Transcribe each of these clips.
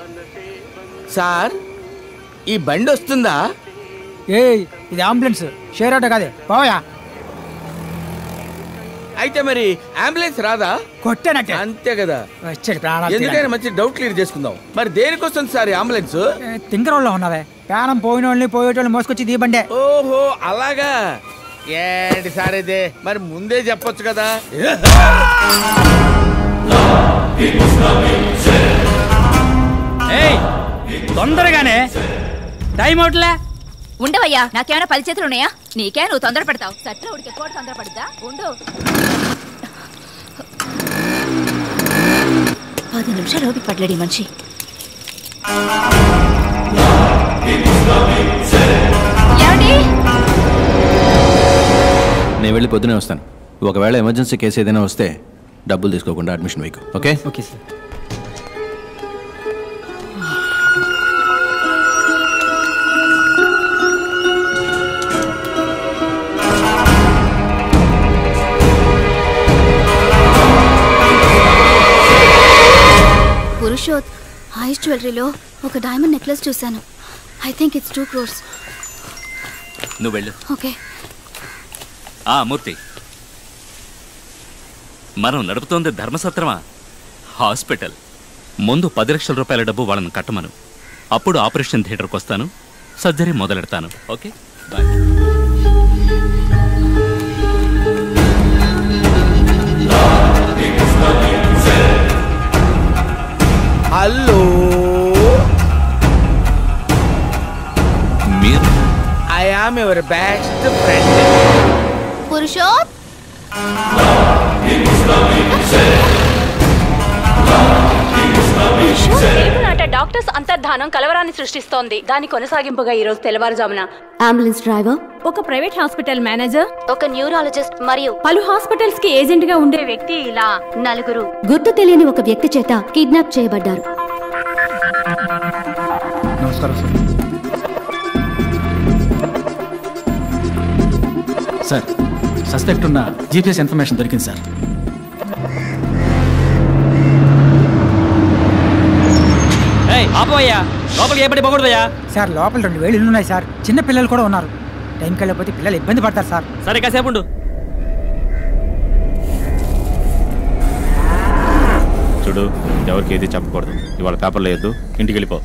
Sir ఈ బండి వస్తుందా? ఇది అంబులెన్స్, షేర్ ఆటో కాదే, పోయా. అయితే మరి అంబులెన్స్ రాదా? కొట్టేనట్టే అంతే కదా. వచ్చాడు. ఎందుకైనా మంచి డౌట్ క్లియర్ చేసుకుందాం. మరి దేనికి వస్తుంది సార్ ఈ అంబులెన్స్? తింకరోళ్ళలో ఉన్నావే, ప్రాణం పోయిన వాళ్ళని పోయేటోళ్ళని మోసుకొచ్చి దీ బండే. ఓహో అలాగా. ఏంటి సార్ ఇదే, మరి ముందే చెప్పొచ్చు కదా. తొందరగానే టైం అవుట్లే. ఉండవయ్యా, నాకేమైనా 10 చేతులు ఉన్నాయా? నీకే నువ్వు తొందర పెడతావు. సత్ర ఉడికి ఎక్కువ తొందర పడుద్దా? ఉండు. 10 నిమిషాలు ఓపిక పడలేడు మనిషి. నేను వెళ్ళి పొద్దునే వస్తాను. ఒకవేళ ఎమర్జెన్సీ కేసు ఏదైనా వస్తే డబ్బులు తీసుకోకుండా అడ్మిషన్ వేయకు. ఓకే? Okay sir. పురుషోత్, ఐస్ జ్యువెలరీలో ఒక డైమండ్ నెక్లెస్ చూశాను. I think it's 2 crores. నువ్వు వెళ్ళు. ఓకే. మూర్తి, మనం నడుపుతోంది ధర్మసత్రమా, హాస్పిటల్. ముందు 10 లక్షల రూపాయల డబ్బు వాళ్ళని కట్టమను. అప్పుడు ఆపరేషన్ థియేటర్కి వస్తాను, సర్జరీ మొదలెడతాను. Okay, bye. హలో, మీరు? I am your best friend. Purushoth, doctors అంతర్ధానం కలవరాన్ని సృష్టిస్తోంది. దాని కొనసాగింపుగా ఈ రోజు తెల్లవారుజామున అంబులెన్స్ డ్రైవర్, ఒక ప్రైవేట్ హాస్పిటల్ మేనేజర్, ఒక న్యూరాలజిస్ట్ మరియు పలు హాస్పిటల్స్ కి ఏజెంట్ గా ఉండే వ్యక్తి ఇలా 4 గుర్తు తెలియని ఒక వ్యక్తి చేత కిడ్నాప్ చేయబడ్డారు. నమస్కారం సార్. సస్పెక్ట్ ఉన్న జీపీఎస్ ఇన్ఫర్మేషన్ దొరికింది సార్. ఆపోయ్యా, లోపలికి ఏ పడి పోకూడదయ్యా. సార్ లోపల 2,000 ఇళ్ళు ఉన్నాయి సార్. చిన్న పిల్లలు కూడా ఉన్నారు. టైంకి వెళ్ళకపోతే పిల్లలు ఇబ్బంది పడతారు సార్. సరే కాసేపు ఉండు. చూడు, ఎవరికి ఏది చెప్పకూడదు. ఇవాళ పేపర్లో వేయద్దు, ఇంటికి వెళ్ళిపో.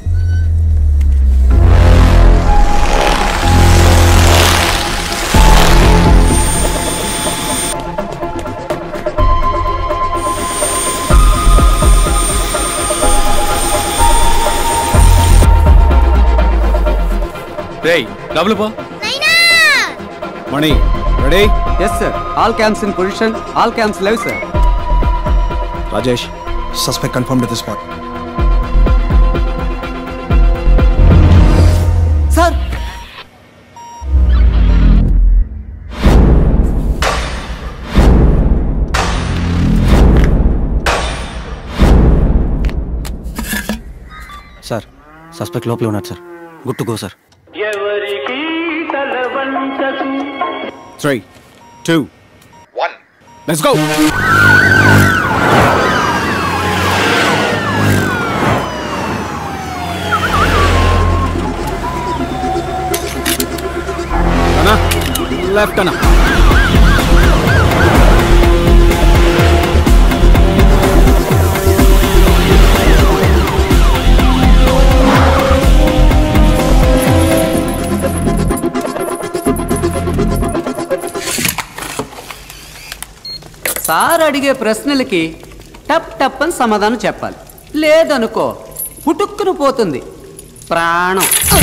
డబ్బులు పో. Mani ready? Yes sir. All camps in position. All camps live sir. Rajesh, suspect confirmed at the spot. Sir, sir, suspect లోపల ఉన్నారు sir. Good to go sir. 3, 2, 1, let's go. Anna, left Anna. Sir అడిగే ప్రశ్నలకి టప్ టప్ అని సమాధానం చెప్పాలి. లేదనుకో పుట్టుక్కును పోతుంది ప్రాణం.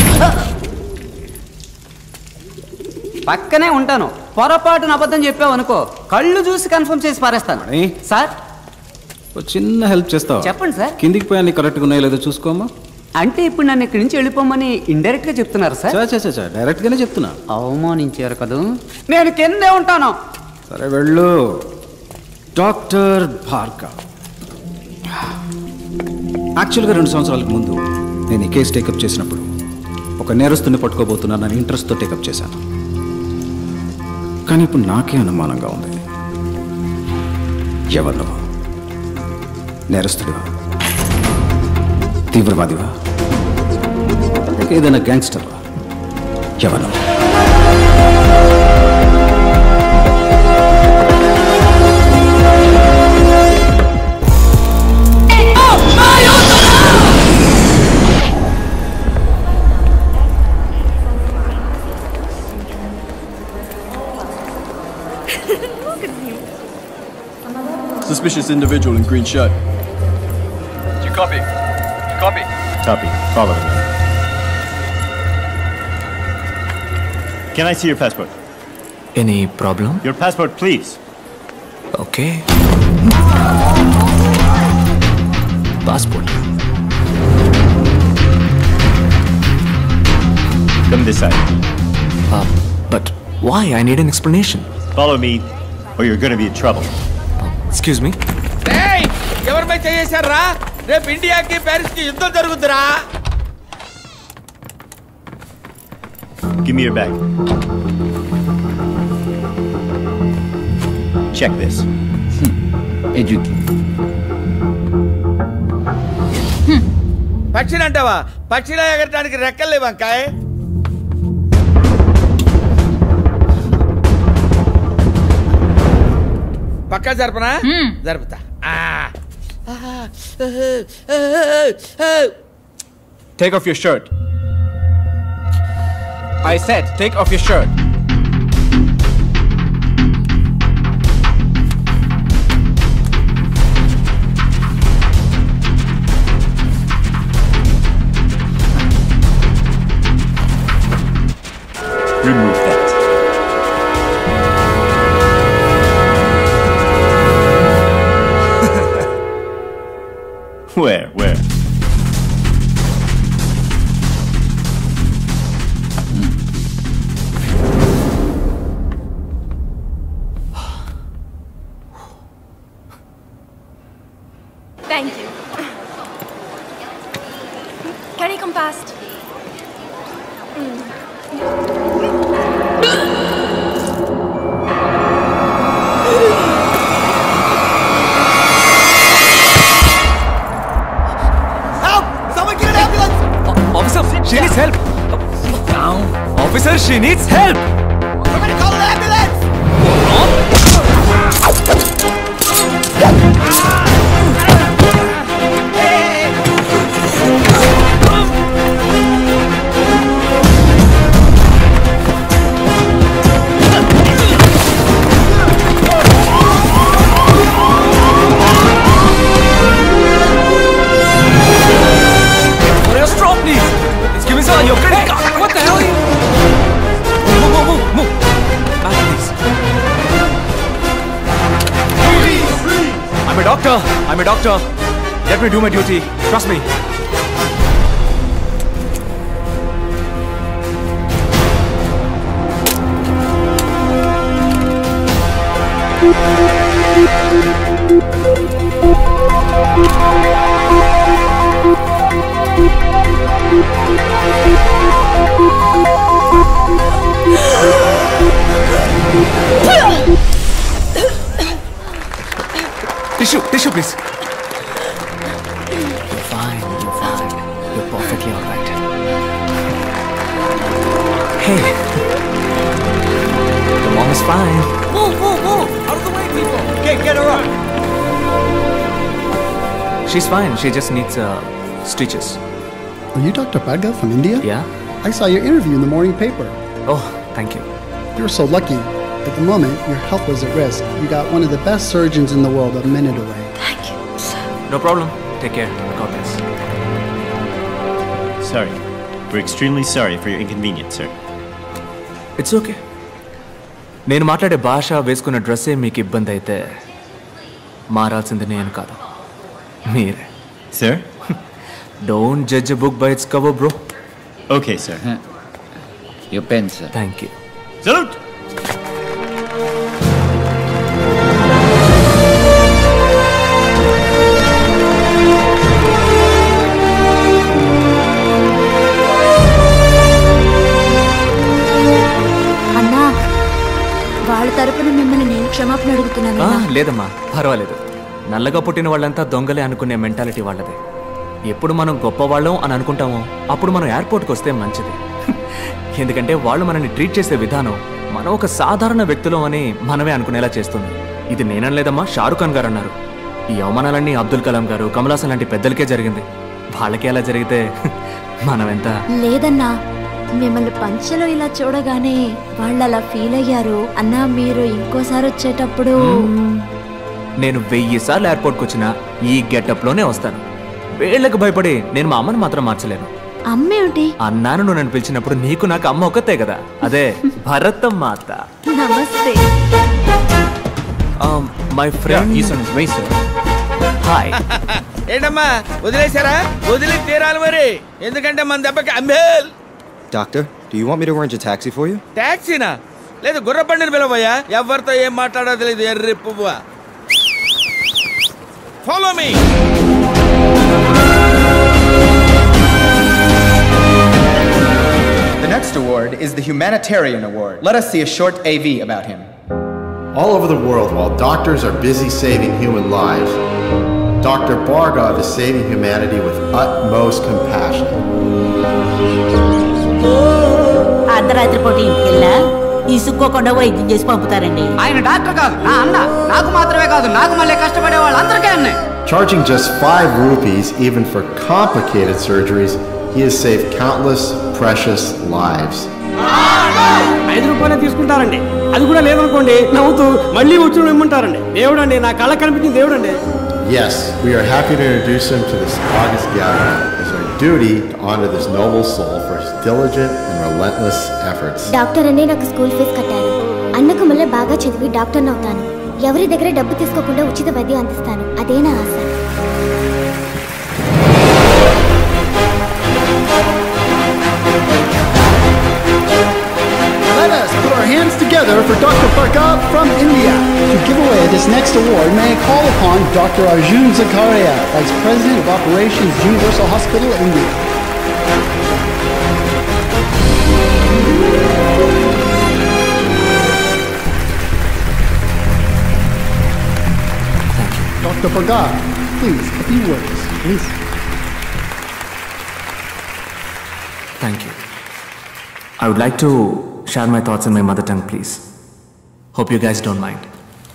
పక్కనే ఉంటాను, పొరపాటున అబద్ధం చెప్పావనుకో కళ్ళు చూసి కన్ఫర్మ్ చేసి పారేస్తాను. సార్, చిన్న హెల్ప్ చేస్తావా? చెప్పండి సార్. కిందికి పోయా కరెక్ట్గా ఉన్నాయో లేదో చూసుకోమా. అంటే ఇప్పుడు నన్ను ఇక్కడి నుంచి వెళ్ళిపోమని ఇండైరెక్ట్ గా చెప్తున్నారు సార్? డైరెక్ట్ గానే చెప్తున్నా. అవమానించారు కదా. నేను కిందే ఉంటాను. సరే వెళ్ళు. డాక్టర్ భార్గవ్. యాక్చువల్గా 2 సంవత్సరాలకు ముందు నేను ఈ కేసు టేకప్ చేసినప్పుడు ఒక నేరస్తుని పట్టుకోబోతున్నానని ఇంట్రెస్ట్తో టేకప్ చేశాను. కానీ ఇప్పుడు నాకే అనుమానంగా ఉంది. ఎవరు నేరస్తుడు? తీవ్రవాదివా, లేక ఏదైనా గ్యాంగ్స్టర్వా? ఎవరు? Suspicious individual in green shirt. Do you copy? Copy. Copy. Follow me. Can I see your passport? Any problem? Your passport, please. Okay. Passport. Come this side. But why? I need an explanation. Follow me, or you're going to be in trouble. Excuse me? ఏయ్, ఎవరిపై చేశారా? రేపు ఇండియాకి Paris కి యుద్ధం జరుగుతురా? Give me your bag. Check this. పక్షినంటావా? పక్షిలా ఎగరటానికి రెక్కలు లేవు వంకాయ. పక్కా జరపనా? జరుపుతా. Take off your shirt. I said, take off your shirt. Remove that. Where? Thank you. Can you come past? Officer, she needs help. Officer, she needs help. Somebody call an ambulance. Stop, please. Excuse me, sir. Your credit card. What the hell? Move. Back, please. I'm a doctor. Let me do my duty. Trust me. Tissue, please. You're fine. You're perfectly all right. Hey. The mom is fine. Move. Out of the way, people. Okay, get her up. She's fine. She just needs stitches. Are you Dr. Bhargav from India? Yeah. I saw your interview in the morning paper. Oh, thank you. You're so lucky. At the moment, your health was at risk. You got one of the best surgeons in the world a minute away. Thank you, sir. No problem. Take care. God bless. Sorry. We're extremely sorry for your inconvenience, sir. It's okay. నేను మాట్లాడే భాష వేసుకున్న డ్రెస్సే మీకు ఇబ్బంది అయితే మారాల్సింది నేను కాదు, మీరే. Sir? Don't judge a book by its cover, bro. Okay, sir. Your pen, sir. Thank you. Salute! అన్నా, వాళ్ళ తరపున మిమ్మల్ని నేను క్షమాపణ అడుగుతున్నాను. లేదమ్మా, పర్వాలేదు. నల్లగా పుట్టిన వాళ్ళంతా దొంగలే అనుకునే మెంటాలిటీ వాళ్ళదే. ఎప్పుడు మనం గొప్పవాళ్ళం అని అనుకుంటామో అప్పుడు మనం ఎయిర్పోర్ట్కి వస్తే మంచిది. ఎందుకంటే వాళ్ళు మనల్ని ట్రీట్ చేసే విధానం మనం ఒక సాధారణ వ్యక్తులం అని మనమే అనుకునేలా చేస్తుంది. ఇది నేనలేదమ్మా, షారుఖ్ ఖాన్ గారు అన్నారు. ఈ అవమానాలన్నీ అబ్దుల్ కలాం గారు, కమల్ హాసన్ లాంటి పెద్దలకే జరిగింది. వాళ్ళకి ఎలా జరిగితే మనం ఎంత. లేదన్నా, మిమ్మల్ని పంచలో ఇలా చూడగానే వాళ్ళు అలా ఫీల్ అయ్యారు అన్నా. మీరు ఇంకోసారి వచ్చేటప్పుడు నేను 1000 సార్లు ఎయిర్పోర్ట్కి వచ్చినా ఈ గెటప్లోనే వస్తాను. వీళ్ళకి భయపడి నేను మా అమ్మని మాత్రం మార్చలేను. అమ్మేమిటి? అన్నాను, నువ్వు నన్ను పిలిచినప్పుడు నీకు నాకు అమ్మ ఒక్కతే కదా, అదే భరతమ్మ అత్త. నమస్తే. My friend hi. ఏంటమ్మా వదిలేశారా? వదిలి తీరాలి మరి, ఎందుకంటే మన దెబ్బకి అంబేల్. Doctor, do you want me to arrange a taxi for you? టాక్సీనా? లేదు, గుర్రబండిని పిలవయ్యా. ఎవరితో ఏం మాట్లాడో తెలియదు ఎర్రి పువ్వా. Follow me. The next award is the Humanitarian Award. Let us see a short AV about him. All over the world, while doctors are busy saving human lives, Dr. Bhargav is saving humanity with utmost compassion. అర్ధరాత్రి పూట ఇంటికెళ్ళా ఇసుక్కోకుండా వైద్యం చేసి పంపుతారండి. ఆయన doctor కాదు, నా అన్న. నాకు మాత్రమే కాదు, నాకు మళ్ళీ కష్టపడే వాళ్ళు అందరికీ అన్నాయి. Charging just 5 rupees even for complicated surgeries, he has saved countless precious lives. 5 రూపాయలే తీసుకుంటారండి. అది కూడా లేదనుకోండి నవ్వుతూ మళ్ళీ వచ్చి ఇమ్మంటారండి. దేవుడండి, నా కళ్ళ కనిపించింది దేవుడండి. Yes, we are happy to introduce him to this August gathering. It's our duty to honor this noble soul for his diligent and relentless efforts. Doctor అనే నాకు స్కూల్ ఫీజు కట్టారు. అన్నకు మళ్ళీ బాగా చదివి డాక్టర్ని అవుతాను. ఎవరి దగ్గర డబ్బు తీసుకోకుండా ఉచిత వైద్యం అందిస్తాను. అదే నా ఆశ. Let us put our hands together for Dr. Bhargav from India. To give away this next award, may I call upon Dr. Arjun Zakaria, Vice President of Operations, Universal Hospital, India. Dr. Bhargav, please, a few words, please. Thank you. I would like to share my thoughts in my mother tongue, please. Hope you guys don't mind.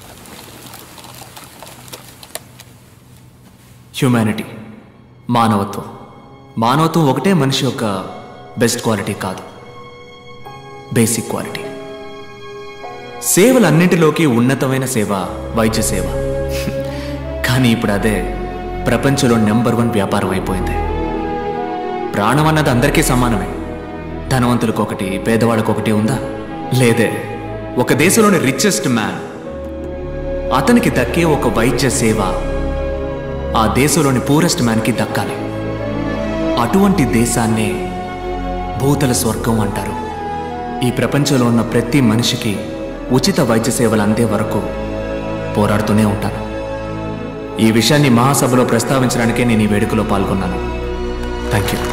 Humanity, మానవత్వం. మానవత్వం ఒకటే మనిషి యొక్క best quality కాదు, basic quality. సేవలన్నింటిలోకి ఉన్నతమైన సేవ వైద్య సేవ. కానీ ఇప్పుడు అదే ప్రపంచంలో నెంబర్ 1 వ్యాపారం అయిపోయింది. ప్రాణం అన్నది అందరికీ సమానమే. ధనవంతులకు ఒకటి, పేదవాళ్ళకు ఒకటి ఉందా? లేదే. ఒక దేశంలోని రిచెస్ట్ మ్యాన్, అతనికి దక్కే ఒక వైద్య సేవ ఆ దేశంలోని పూరెస్ట్ మ్యాన్కి దక్కాలి. అటువంటి దేశాన్నే భూతల స్వర్గం అంటారు. ఈ ప్రపంచంలో ఉన్న ప్రతి మనిషికి ఉచిత వైద్య సేవలు అందే వరకు పోరాడుతూనే ఉంటాను. ఈ విషయాన్ని మహాసభలో ప్రస్తావించడానికే నేను ఈ వేడుకలో పాల్గొన్నాను. Thank you.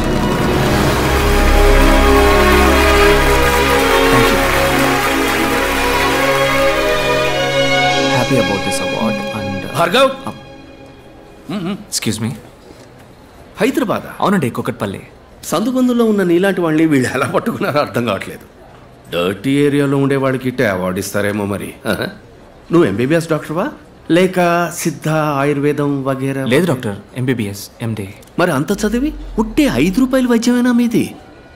Happy about this award and Bhargav, excuse me, Hyderabad? అవునండి, కుకట్పల్లి. సందుబందులో ఉన్న నీలాంటి వాళ్ళని వీళ్ళు ఎలా పట్టుకున్నారో అర్థం కావట్లేదు. డర్టీ ఏరియాలో ఉండే వాళ్ళకి ఇట్టే అవార్డు ఇస్తారేమో మరి. నువ్వు ఎంబీబీఎస్ డాక్టర్వా లేక సిద్ధ ఆయుర్వేదం వగేరా? లేదు డాక్టర్, ఎంబీబీఎస్ ఎండి. మరి అంత చదివి ఉట్టే 5 రూపాయల వైద్యమేనా మీది?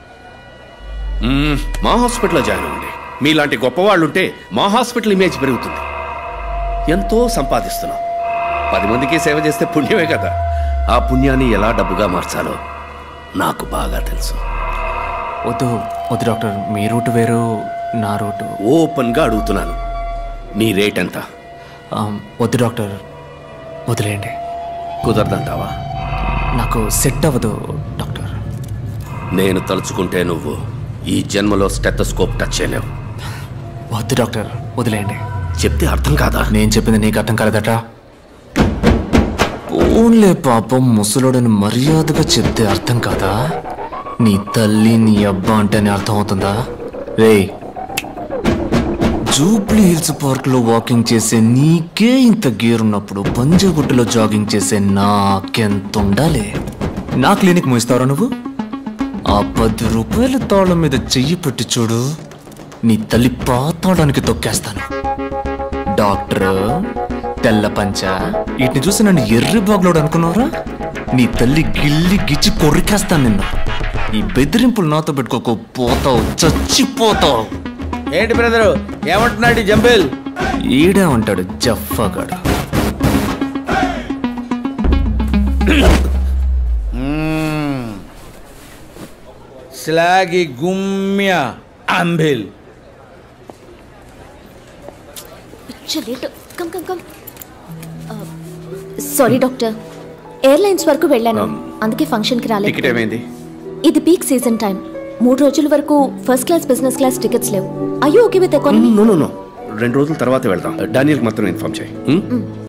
మా హాస్పిటల్లో జాయిన్ అవ్వండి. మీలాంటి గొప్పవాళ్ళు ఉంటే మా హాస్పిటల్ ఇమేజ్ పెరుగుతుంది. ఎంతో సంపాదిస్తున్నాం. 10 మందికి సేవ చేస్తే పుణ్యమే కదా. ఆ పుణ్యాన్ని ఎలా డబ్బుగా మార్చాలో నాకు బాగా తెలుసు. వద్దు వద్దు డాక్టర్, మీ రూట్ వేరు, నా రూటు. ఓపెన్గా అడుగుతున్నాను, నీ రేట్ ఎంత? వద్దు డాక్టర్, వదిలేయండి. కుదరదంటావా? నాకు సెట్ అవ్వదు డాక్టర్. నేను తలుచుకుంటే నువ్వు ఈ జన్మలో స్టెథోస్కోప్ టచ్ చేయలేవు. వద్దు డాక్టర్, వదిలేయండి. చెప్తే అర్థం కాదా? నేను చెప్పింది నీకు అర్థం కాలేదట. ఓన్లే పాపం, ముసలోడని మర్యాదగా చెప్తే అర్థం కాదా? నీ తల్లి నీ అబ్బా అంటేనే అర్థం అవుతుందా? రే జూబ్లీ హిల్స్ పార్క్ లో వాకింగ్ చేసే నీకే ఇంత గేర్ ఉన్నప్పుడు పంజగుట్టలో జాగింగ్ చేసే నాకెంత ఉండాలి? నా క్లినిక్ మూయిస్తారా నువ్వు? ఆ 10 రూపాయల తాళం మీద చెయ్యి పెట్టి చూడు, నీ తల్లి పాతాడానికి తొక్కేస్తాను. డాక్టర్ తెల్ల పంచ వీటిని చూసి నన్ను ఎర్రి బాగులోడు అనుకున్నావురా? నీ తల్లి గిల్లి గిచ్చి కొరికేస్తాను నిన్ను. ఈ బెదిరింపులు నాతో పెట్టుకోకు, పోతావు, చచ్చిపోతావు. ఏంటి బ్రదరు ఏమంటున్నాడు జంబేల్? ఈడేమంటాడు జఫ్ఫాగాడు. స్లాగి గుమ్య అంబిల్. సారీ డాక్టర్, ఎయిర్లైన్స్ వరకు వెళ్ళాను, అందుకే ఫంక్షన్కి రాలేదు. టికెట్ ఏమైంది? ఇది పీక్ సీజన్ టైం. 3 రోజుల వరకు first class business class tickets లేవు. అయ్యో ఓకే విత్ ఎకానమీ? నో 2 రోజుల తర్వాత వెళ్దాం. డానియల్కి మాత్రం ఇన్ఫార్మ్ చేయి.